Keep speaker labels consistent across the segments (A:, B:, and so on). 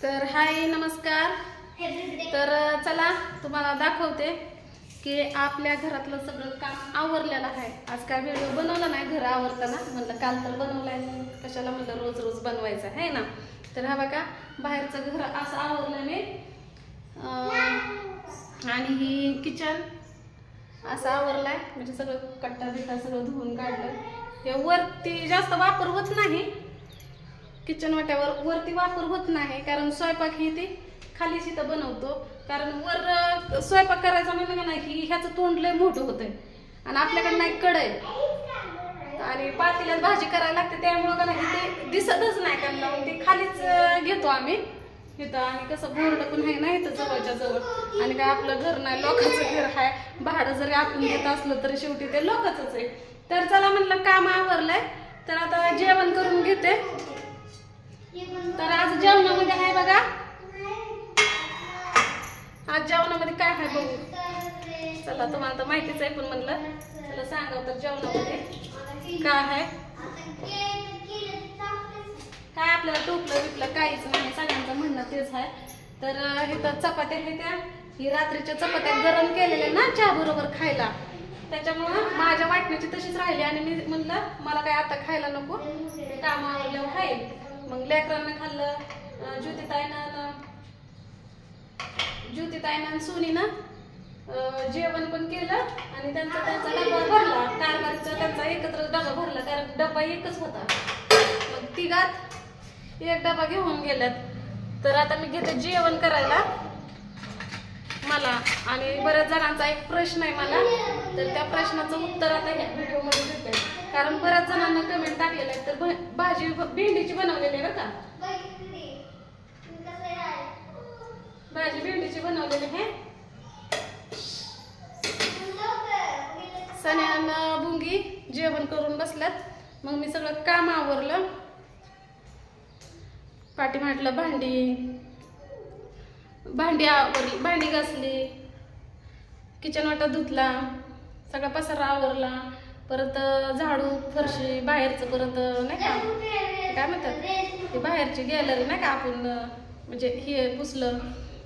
A: तर हाय नमस्कार। तर चला तुम्हाला दाखवते की आपल्या घरातलं सगळं काम आवरलेलं आहे। आज काय व्हिडिओ बनवला नाही घर आवरताना, म्हणलं काल तर बनवलाय, कशाला म्हणलं रोज रोज बनवायचं आहे ना। तर हा बघा बाहेरचं घर असं आवरलं मी, आणि ही किचन असं आवरलाय, म्हणजे सगळं कट्टा बिट्टा सगळं धुवून काढलं। हे वरती जास्त वापर होत नाही, किचन वाट्यावर वरती वापर होत नाही, कारण स्वयंपाक ही ती खालीच इथं बनवतो। कारण वर स्वयंपाक करायचा म्हणलं का नाही की ह्याचं तोंड लय मोठं होतंय आणि आपल्याकडे नाही कढई आणि पातेल्यात भाजी करायला लागते, त्यामुळं का नाही ते दिसतच नाही कारण लावून ते खालीच घेतो आम्ही इथं। आणि कसं बोर्ड पण आहे ना इथं जवळच्या जवळ, आणि काय आपलं घर नाही लोकांचं घर आहे, भाडं जरी आपण घेत असलं तरी शेवटी ते लोकांचंच आहे। तर चला म्हणलं काम आवरलंय, तर आता जेवण करून घेते। तर आज जेवणामध्ये आहे बघा, आज जेवणामध्ये काय आहे बघू, चला तुम्हाला तर माहितीच आहे पण म्हणलं चला सांगावं। तर जेवणामध्ये काय आहे, काय आपल्याला टोपलं बिपलं काहीच नाही, सगळ्यांचं म्हणणं तेच आहे। तर इथं चपात्या आहे, त्या ही रात्रीच्या चपात्या गरम केलेल्या ना चहा बरोबर खायला, त्याच्यामुळं माझ्या वाटण्याची तशीच राहिली आणि मी म्हणलं मला काय आता खायला नको, काम आवरल्यावर खाईल। मग लेकरांना खाल्लं, ज्योतिताईनं सोनीनं जेवण पण केलं आणि त्यांचा डबा भरला, कारभारीचा त्यांचा एकत्र डबा भरला, कारण डबा एकच होता। मग तिघात एक डबा घेऊन गेल्यात। तर आता मी घेते जेवण करायला मला, आणि बऱ्याच जणांचा एक प्रश्न आहे मला, तर त्या प्रश्नाचं उत्तर आता ह्या व्हिडिओमध्ये देते, कारण बऱ्याच जणांना कमेंट टाकलेलं आहे। तर भाजी भेंडीची बनवलेली आहे बरं का, भाजी भेंडीची बनवलेली आहे। सन्यानं बुंगी जेवण करून बसल्यात, मग मी सगळं काम आवरलं, पाठीमाटलं भांडी आवरली, भांडी घासली, किचन वाटा धुतला, सगळा पसारा आवरला, परत झाडू फरशी बाहेरचं, परत नाही का काय म्हणतात ते बाहेरची गॅलरी नाही का आपण म्हणजे हे पुसलं।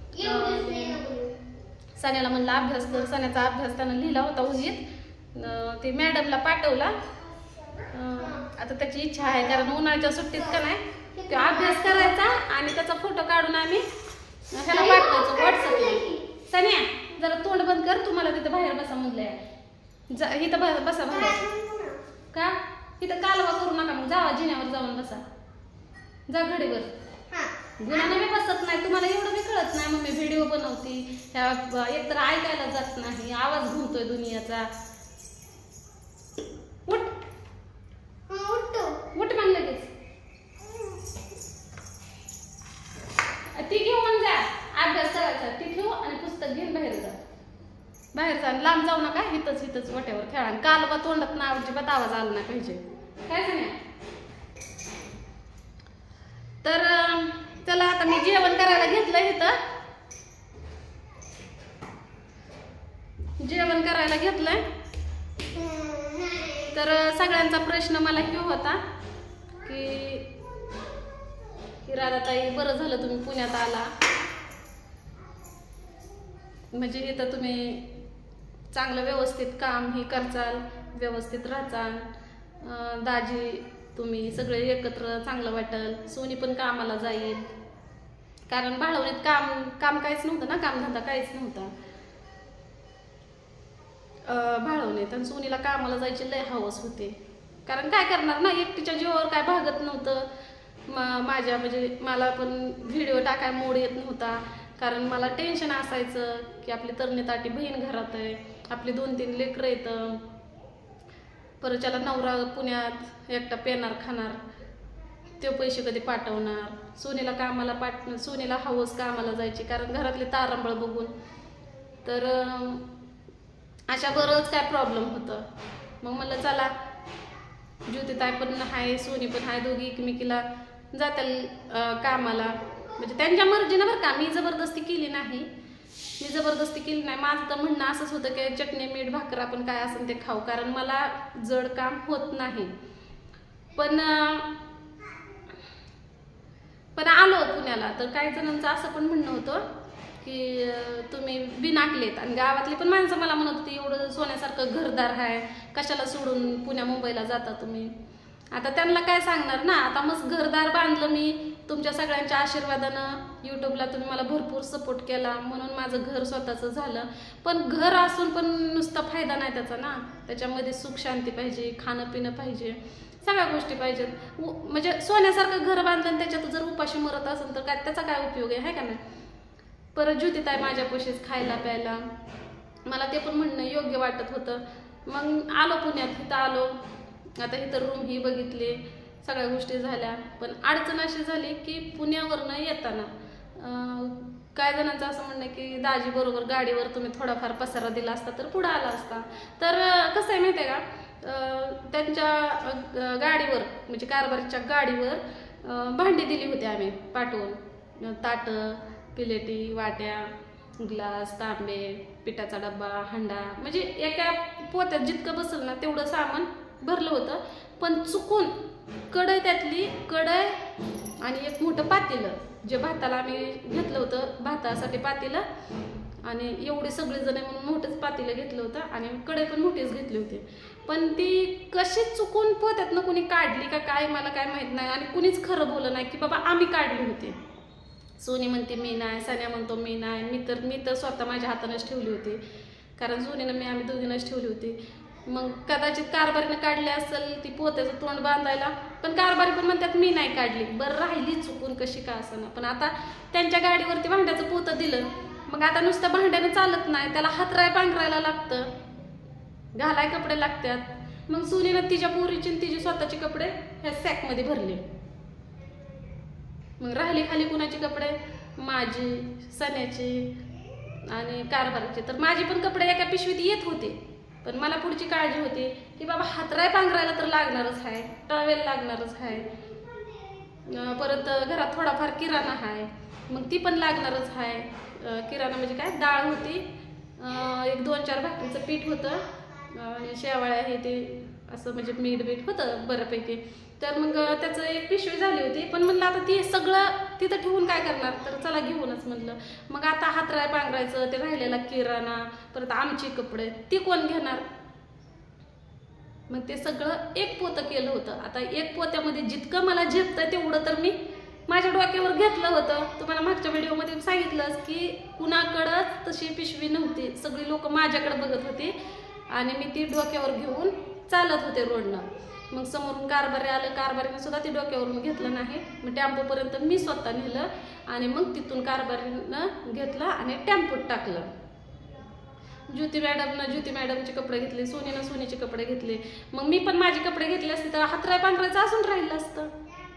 A: सन्याला म्हणलं अभ्यास कर, सन्याचा अभ्यास त्यानं लिहिला होता उजीत, ते मॅडमला पाठवला। आता त्याची इच्छा आहे, कारण उन्हाळ्याच्या सुट्टीत का नाही ते अभ्यास करायचा आणि त्याचा फोटो काढून आम्ही ह्याला पाठवायचो व्हॉट्सअपला। सन्या जरा तोंड बंद कर, तुम्हाला तिथं बाहेर बसा म्हणलंय, इथं बसा बाहेर का, इथं कालवा करू नका, मग जावा जिन्यावर जाऊन बसा, जा घडीवर। गुन्हाने मी बसत नाही, तुम्हाला एवढं बी कळत नाही, मग मी व्हिडिओ बनवते, एकतर ऐकायला जात नाही, आवाज घुमतोय दुनियाचा। उठ उठ म्हण लगेच, ती घेऊन जा, अभ्यास करायचा ती ठेव आणि पुस्तक घेऊन बाहेर जा, बाहेर जा, लांब जाऊ नका, हिथंच वाट्यावर खेळा, कालवा तोंडात ना अजिबात आवाज आला नाही पाहिजे, काय सांगा। तर चला आता मी जेवण करायला घेतलं, इथं जेवण करायला घेतलंय। तर सगळ्यांचा प्रश्न मला हे होता की राधाताई बरं झालं तुम्ही पुण्यात आला, म्हणजे इथं तुम्ही चांगलं व्यवस्थित काम ही करचाल, व्यवस्थित राहचाल, दाजी तुम्ही सगळे एकत्र चांगलं वाटेल, सोनी पण कामाला जाईल, कारण भाळवणीत काम काहीच नव्हतं ना, कामधंदा काहीच नव्हता भाळवणीत, आणि सोनीला कामाला जायची लय हवस होते, कारण काय करणार ना, एकटीच्या जीवावर काय भागत नव्हतं माझ्या, म्हणजे मला पण व्हिडिओ टाकाय मूड येत नव्हता, कारण मला टेन्शन असायचं की आपली तरणी-ताटी बहीण घरात आहे, आपली 2-3 लेकरं येतं, परच्याला नवरा पुण्यात एकटा पेणार खाणार, तो पैसे कधी पाठवणार, सोनीला सोनीला हवस कामाला जायची, कारण घरातले तारंबळ बघून। तर अशा बरंच काय प्रॉब्लेम होतं, मग म्हणलं चला ज्योतिताई पण आहे, सोनी पण आहे, दोघी एकमेकीला जातील कामाला, म्हणजे त्यांच्या मर्जीनं बरं का, मी जबरदस्ती केली नाही, माझं तर म्हणणं असंच होतं की चटणी मीठ भाकर आपण काय असेल ते खाऊ, कारण मला जड काम होत नाही। पण पण आलो पुण्याला तर काही जणांचं असं पण म्हणणं होतं की तुम्ही बिनाकलेत, आणि गावातली पण माणसं मला म्हणत होती एवढं सोन्यासारखं घरदार आहे, कशाला सोडून पुण्या मुंबईला जाता तुम्ही. आता त्यांना काय सांगणार ना. आता मस्त घरदार बांधलं मी, तुमच्या सगळ्यांच्या आशीर्वादानं, यूट्यूबला तुम्ही मला भरपूर सपोर्ट केला म्हणून माझं घर स्वतःचं झालं. पण घर असून पण नुसता फायदा नाही त्याचा ना, त्याच्यामध्ये सुख शांती पाहिजे, खाणं पिणं पाहिजे, सगळ्या गोष्टी पाहिजेत. म्हणजे सोन्यासारखं घर बांधलं आणि त्याच्यात जर उपाशी मरत असेल तर काय त्याचा काय उपयोग आहे का नाही. परत ज्योतिताई माझ्यापाशीच खायला प्यायला, मला ते पण म्हणणं योग्य वाटत होतं. मग आलो पुण्यात, इथं आलो, आता इथं रूम ही बघितली, सगळ्या गोष्टी झाल्या. पण अडचण अशी झाली की पुण्यावरनं येताना काय जणांचं असं म्हणणं की दाजी बरोबर गाडीवर तुम्ही थोडाफार पसारा दिला असता तर पुढं आला असता. तर कसं आहे माहिती आहे का, त्यांच्या गाडीवर म्हणजे कारभारीच्या गाडीवर भांडी दिली होती आम्ही पाठवून, ताटं, प्लेटी, वाट्या, ग्लास, तांबे, पिठाचा डब्बा, हांडा, म्हणजे एका पोत्यात जितकं बसल ना तेवढं सामान भरलं होतं. पण चुकून कढई, त्यातली कढई आणि एक मोठं पातेलं, जे भाताला आम्ही घेतलं होतं, भातासाठी पातेलं, आणि एवढी सगळेजण म्हणून मोठंच पातेलं घेतलं होतं आणि कढई पण मोठीच घेतली होती. पण ती कशी चुकून पोत्यातनं कुणी काढली का काय मला काय माहीत नाही, आणि कुणीच खरं बोललं नाही की बाबा आम्ही काढली होती. सोनी म्हणते मी नाही, सान्या म्हणतो मी नाही, मी तर स्वतः माझ्या हातानंच ठेवली होती, कारण सोनीनं आम्ही दोघींनाच ठेवली होती. मग कदाचित कारभारीनं काढली असेल ती पोत्याचं तोंड बांधायला, पण कारभारी पण म्हणतात मी नाही काढली. बरं राहिली चुकून कशी का असं. पण आता त्यांच्या गाडीवरती भांड्याचं पोतं दिलं, मग आता नुसतं भांड्यानं चालत नाही, त्याला हातराय पांघरायला लागतं, घालाय कपडे लागतात. मग सोनीनं तिच्या पोरीची आणि तिची स्वतःचे कपडे ह्या सॅकमध्ये भरले. मग राहिली खाली कुणाचे कपडे, माझी, सन्याची आणि कारभाराची. तर माझी पण कपडे एका पिशवीत येत होते, पण मला पुढची काळजी होती की बाबा हातराय पांघरायला तर लागणारच आहे, टॉवेल लागणारच आहे, परत घरात थोडाफार किराणा आहे, मग ती पण लागणारच आहे. किराणा म्हणजे काय, डाळ होती, एक 2-4 भाकरीचं पीठ होतं, आणि शेवाळ्या हे ते असं म्हणजे मीठ होतं बऱ्यापैकी. तर मग त्याचं एक पिशवी झाली होती. पण म्हणलं आता ती सगळं तिथं ठेवून काय करणार, तर चला घेऊनच म्हणलं. मग आता हातराय पांघरायचं, ते राहिलेला किराणा, परत आमची कपडे ती कोण घेणार. मग ते सगळं एक पोतं केलं होतं. आता एक पोत्यामध्ये जितकं मला झेपतं तेवढं तर मी माझ्या डोक्यावर घेतलं होतं. तुम्हाला मागच्या व्हिडिओमध्ये सांगितलंच की कुणाकडंच तशी पिशवी नव्हती, सगळी लोक माझ्याकडे बघत होती आणि मी ती डोक्यावर घेऊन चालत होते रोडनं. मग समोरून कारभारी आलं, कारभारीने सुद्धा ती डोक्यावरून घेतलं नाही. मग टेम्पोपर्यंत मी स्वतः नेलं आणि मग तिथून कारभारीनं घेतलं आणि टेम्पोत टाकलं. ज्योती मॅडमचे कपडे घेतले, सोनीचे कपडे घेतले. मग मी पण माझे कपडे घेतले असते तर हातराय पांघरायचं असून राहिलं असतं.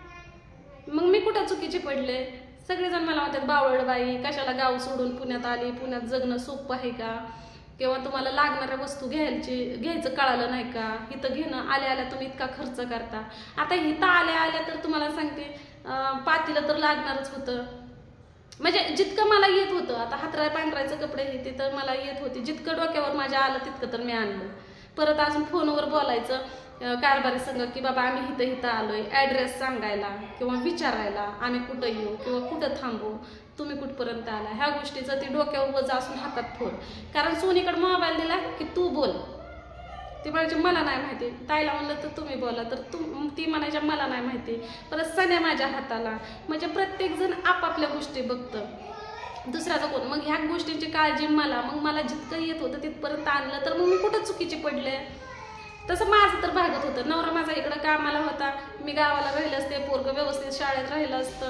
A: मग मी कुठं चुकीचे पडले. सगळेजण मला म्हणतात बावळबाई कशाला गाव सोडून पुण्यात आली, पुण्यात जगणं सोपं आहे का, किंवा तुम्हाला लागणाऱ्या वस्तू घ्यायचं कळालं नाही का, इथं घेणं आल्या तुम्ही इतका खर्च करता. आता इथं आल्या तर तुम्हाला सांगते पातीला तर लागणारच होतं. म्हणजे जितकं मला येत होतं, आता हातराय पांघरायचं कपडे हे ते तर मला येत होते, जितकं डोक्यावर माझ्या आलं तितकं तर मी आणलं. परत अजून फोनवर बोलायचं कारभारी संग की बाबा आम्ही इथं आलोय, ॲड्रेस सांगायला किंवा विचारायला आम्ही कुठं येऊ किंवा कुठं थांबू, तुम्ही कुठपर्यंत आला, ह्या गोष्टीचं ती डोक्यावर वजा असून हातात फोन. कारण सोनीकडे मोबाईल दिला की तू बोल, ती म्हणायची मला नाही माहिती, ताईला म्हणलं तर तुम्ही बोला, तर ती म्हणायच्या मला नाही माहिती. परत सण्या माझ्या हाताला, म्हणजे प्रत्येकजण आपापल्या गोष्टी बघतं, दुसऱ्याचा कोण. मग ह्या गोष्टींची काळजी मग मला जितकं येत होतं तिथपर्यंत आणलं, तर मग मी कुठं चुकीचे पडले. तसं माझं तर भागत होतं. नवरा माझा इकडं कामाला होता, मी गावाला राहिले असते, पोरगं व्यवस्थित शाळेत राहिलं असतं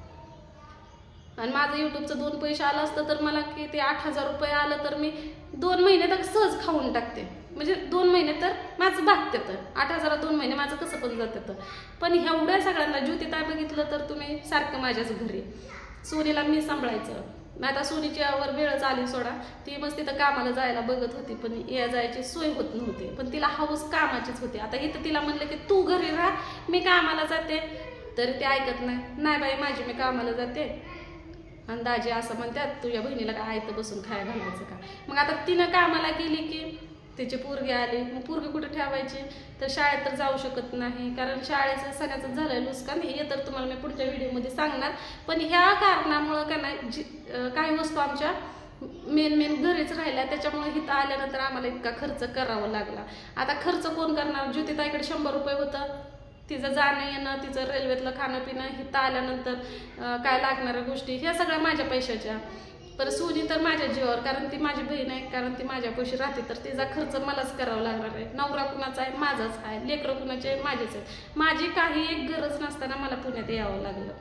A: आणि माझं यूट्यूबचं 2 पैसे आलं असतं तर मला किती 8,000 रुपये आलं तर मी 2 महिने तर सहज खाऊन टाकते. म्हणजे 2 महिने तर माझं भागतं, तर 8,000 2 महिने माझं कसं पण जातं. पण एवढ्या सगळ्यांना ज्योतिताई बघितलं तर तुम्ही सारखं माझ्याच घरी, सोनीला मी सांभाळायचं. आता सोनीच्यावर वेळच आली सोडा, ती मस्त तिथं कामाला जायला बघत होती पण या जायची सोय होत नव्हती, पण तिला हौस कामाचीच होती. आता इथं तिला म्हणलं की तू घरी राहा मी कामाला जाते, तरी ते ऐकत नाही बाई माझी मी कामाला जाते. आणि दाजी असं म्हणतात तुझ्या बहिणीला काय आयतं बसून खायला घालायचं का. मग आता तिनं कामाला गेली की त्याची पोरगी आली, मग पोरगी कुठे ठेवायची, तर शाळेत तर जाऊ शकत नाही, कारण शाळेचं सगळ्याचं झालं नुकसान, हे तर तुम्हाला मी पुढच्या व्हिडिओमध्ये सांगणार. पण ह्या कारणामुळं का नाही काही वस्तू आमच्या मेन घरीच राहिल्या, त्याच्यामुळे इथं आल्यानंतर आम्हाला इतका खर्च करावा लागला. आता खर्च कोण करणार? ज्योतिताईकडे 100 रुपये होतं, तिचं जाणं येणं, तिचं रेल्वेतलं खाणं पिणं, इथं आल्यानंतर काय लागणाऱ्या गोष्टी ह्या सगळ्या माझ्या पैशाच्या. पण सोनी तर माझ्या जीवावर, कारण ती माझी बहीण आहे, कारण ती माझ्या पैसे राहते, तर तिचा खर्च मलाच करावा लागणार आहे. नवरा कुणाचा आहे? माझाच आहे. लेकरं कुणाचे आहे? माझेच आहेत. माझी काही एक गरज नसताना मला पुण्यात यावं लागलं.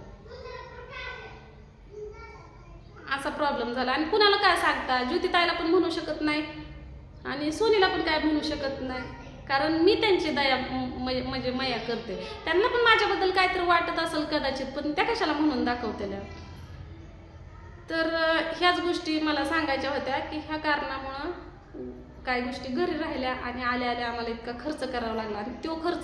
A: असा प्रॉब्लेम झाला. आणि कुणाला काय सांगता? ज्योतिताईला पण म्हणू शकत नाही आणि सोनीला पण काय म्हणू शकत नाही, कारण मी त्यांची दया म्हणजे मया करते. त्यांना पण माझ्याबद्दल काहीतरी वाटत असेल कदाचित, पण त्या कशाला म्हणून दाखवतेल्या. तर ह्याच गोष्टी मला सांगायच्या होत्या की ह्या कारणामुळं काही गोष्टी घरी राहिल्या आणि आल्या आम्हाला इतका खर्च करावा लागला. आणि तो खर्च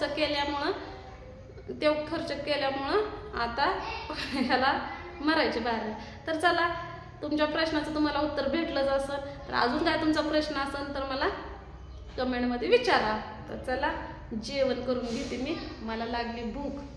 A: केल्यामुळं आता ह्याला मरायची बाहेर. तर चला, तुमच्या प्रश्नाचं तुम्हाला उत्तर भेटलंच असेल. तर अजून काय तुमचा प्रश्न असेल तर मला कमेंटमध्ये विचारा. तर चला, जेवण करून घेते मी, मला लागली भूक.